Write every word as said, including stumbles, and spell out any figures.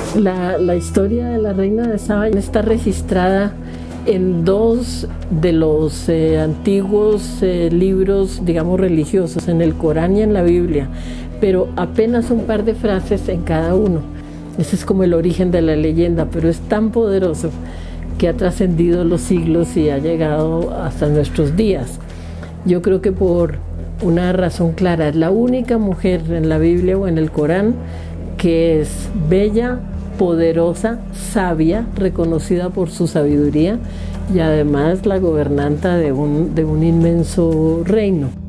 La, la historia de la reina de Saba está registrada en dos de los eh, antiguos eh, libros, digamos, religiosos, en el Corán y en la Biblia, pero apenas un par de frases en cada uno. Ese es como el origen de la leyenda, pero es tan poderoso que ha trascendido los siglos y ha llegado hasta nuestros días. Yo creo que por una razón clara, es la única mujer en la Biblia o en el Corán que es bella, poderosa, sabia, reconocida por su sabiduría y además la gobernanta de un, de un inmenso reino.